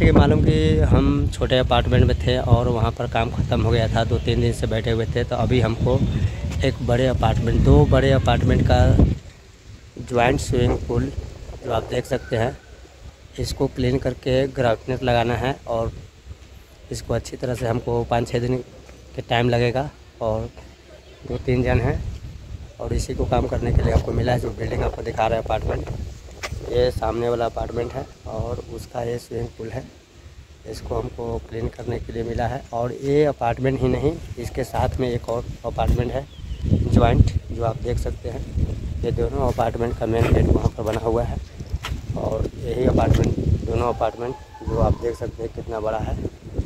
कि मालूम कि हम छोटे अपार्टमेंट में थे और वहाँ पर काम ख़त्म हो गया था, 2-3 दिन से बैठे हुए थे। तो अभी हमको एक बड़े अपार्टमेंट, 2 बड़े अपार्टमेंट का जॉइंट स्विमिंग पूल जो आप देख सकते हैं, इसको क्लीन करके ग्राउटनेट लगाना है। और इसको अच्छी तरह से हमको 5-6 दिन के टाइम लगेगा और 2-3 जन हैं और इसी को काम करने के लिए आपको मिला है। जो बिल्डिंग आपको दिखा रहा है अपार्टमेंट, ये सामने वाला अपार्टमेंट है और उसका ये स्विमिंग पूल है। इसको हमको क्लीन करने के लिए मिला है। और ये अपार्टमेंट ही नहीं, इसके साथ में एक और अपार्टमेंट है जॉइंट, जो आप देख सकते हैं। ये दोनों अपार्टमेंट का मेन गेट वहाँ पर बना हुआ है और यही अपार्टमेंट, दोनों अपार्टमेंट जो आप देख सकते हैं कितना बड़ा है।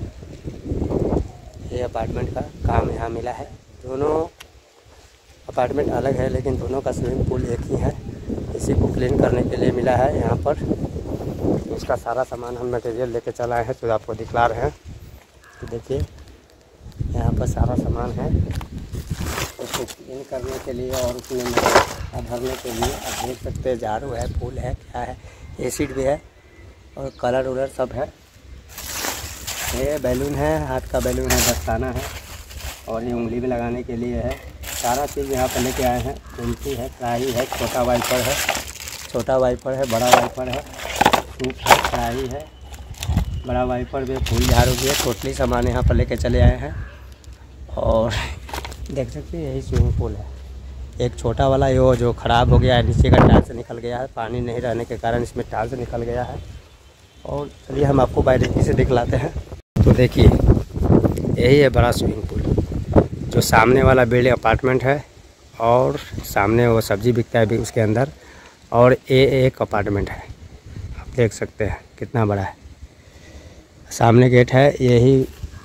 ये अपार्टमेंट का काम यहाँ मिला है। दोनों अपार्टमेंट अलग है लेकिन दोनों का स्विमिंग पूल एक ही है। इसी को क्लीन करने के लिए मिला है यहाँ पर। इसका सारा सामान हम मटेरियल लेके चल आए हैं, तो आपको दिखला रहे हैं। तो देखिए यहाँ पर सारा सामान है उसको क्लीन करने के लिए और उसमें भरने के लिए। आप देख सकते हैं झाड़ू है, फूल है, क्या है, एसिड भी है और कलर उलर सब है। ये बैलून है, हाथ का बैलून है, दस्ताना है और ये उंगली में लगाने के लिए है। सारा चीज़ यहाँ पर लेके आए हैं। कुल्फी है, कढ़ाई है, छोटा वाइपर है, छोटा वाइपर है, बड़ा वाइपर है, सूप है, कढ़ाई है, बड़ा वाइपर भी, फूल झाड़ू भी है। टोटली सामान यहाँ पर लेके चले आए हैं और देख सकते हैं यही स्विमिंग पूल है। एक छोटा वाला ये जो ख़राब हो गया है, नीचे का टाइल्स निकल गया है, पानी नहीं रहने के कारण इसमें टाइल्स निकल गया है। और चलिए हम आपको बारीकी से दिखलाते हैं। तो देखिए यही है बड़ा स्विमिंग पूल, जो सामने वाला बिल्डिंग अपार्टमेंट है और सामने वो सब्ज़ी बिकता है भी उसके अंदर, और ये एक अपार्टमेंट है। आप देख सकते हैं कितना बड़ा है। सामने गेट है। यही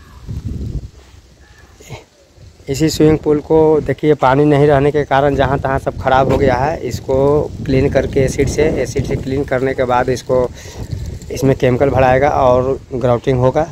इसी स्विमिंग पूल को देखिए, पानी नहीं रहने के कारण जहाँ तहाँ सब ख़राब हो गया है। इसको क्लीन करके एसिड से क्लीन करने के बाद इसको इसमें केमिकल भराएगा और ग्राउटिंग होगा।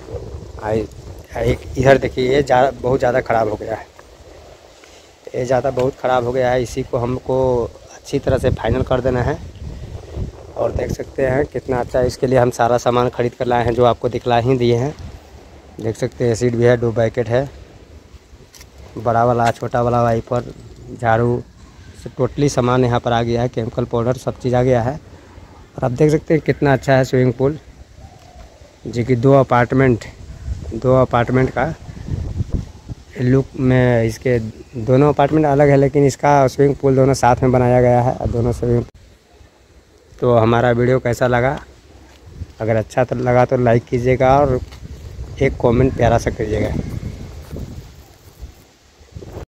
एक इधर देखिए ये बहुत ज़्यादा ख़राब हो गया है, ये बहुत ख़राब हो गया है। इसी को हमको अच्छी तरह से फाइनल कर देना है। और देख सकते हैं कितना अच्छा है। इसके लिए हम सारा सामान ख़रीद कर लाए हैं, जो आपको दिखला ही दिए हैं। देख सकते हैं एसिड भी है, 2 पैकेट है, बड़ा वाला, छोटा वाला वाइपर, झाड़ू, टोटली सामान यहाँ पर आ गया है। केमिकल पाउडर सब चीज़ आ गया है। और आप देख सकते हैं कितना अच्छा है स्विमिंग पूल, जो कि 2 अपार्टमेंट का लुक में। इसके दोनों अपार्टमेंट अलग है लेकिन इसका स्विमिंग पूल दोनों साथ में बनाया गया है। दोनों स्विमिंग। तो हमारा वीडियो कैसा लगा? अगर अच्छा तो लगा तो लाइक कीजिएगा और एक कमेंट प्यारा सा करिएगा।